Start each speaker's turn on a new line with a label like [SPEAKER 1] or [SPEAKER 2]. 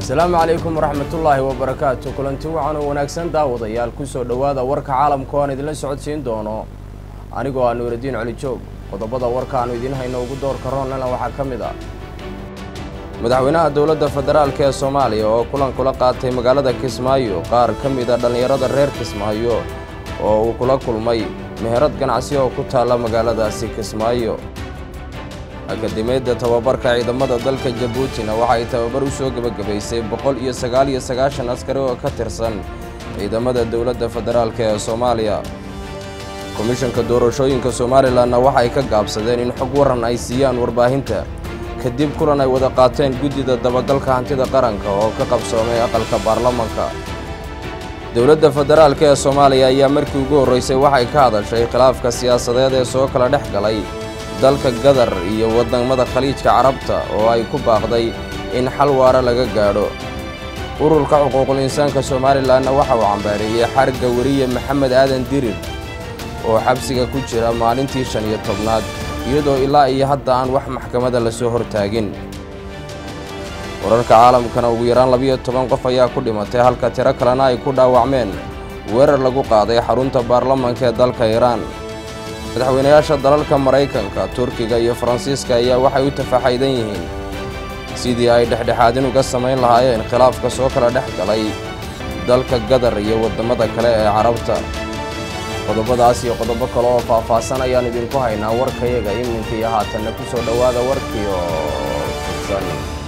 [SPEAKER 1] السلام عليكم ورحمة الله وبركاته. كلنتي وعنا وناكسن داوديال كسو دوادا ورك عالم كون idin la socodsiin doono anigoo aan Nuuridiin Cali Joog qodobada warka aan idin hayno ugu door karoonana waxa kamid ah madaxweynaha dawladda federaalka ee Soomaaliya oo kulan kula qaatay magaalada Kismaayo qaar kamid ah dhalinyarada reer Kismaayo oo uu kula kulmay meherad ganacsi oo ku taala magaaladaasi Kismaayo akademiyada tababarka ciidamada dalka Djibouti waxa ay tababar u soo gabagabaysay 199 askari oo ka tirsan ciidamada dawladda federaalka ee Soomaaliya komishanka doorashooyinka Soomaaliland waxa ay ka gaabsadeen in xog waran ay siiyaan warbaahinta kadib kulan ay wada qaateen gudida dabagalka hantida qaranka oo ka qabsoomay aqalka baarlamaanka dawladda federaalka ee Soomaaliya ayaa markii ugu horeysay waxa ay ka hadashay khilaafka siyaasadeed ee soo kala dhex galay dalka Qatar iyo wadamada Khaliijka Carabta oo ay ku baaqday in xal waara laga gaadho ururka xuquuqul insaanka Soomaaliland waxa uu cambaariyay xariga wariye Maxamed Aadan Dirir oo xabsiga ku jira maalintii 15aad iyadoo ilaa iyo hadda aan wax maxkamada la soo hortaagin wararka caalamkana ugu yaraan 12 qof ayaa ku dhimatay halka tiro kalena ay ku dhaawacmeen weerar lagu qaaday xarunta baarlamaanka ee dalka Iran madaxweynayaasha dalalka Mareykanka Turkiga iyo Faransiiska ayaa waxay u tafaxaydan yihiin sidii ay dhexdhexaadin uga sameyn lahaayeen khilaafka soo kala dhex galay dalka Qatar iyo wadamada kale ee Carabta qodobadaas iyo qodobo kale oo faahfaahsan ayaan idinku haynaa warkayaga iminka iyo haatanna ku soo dhawaada warkii oo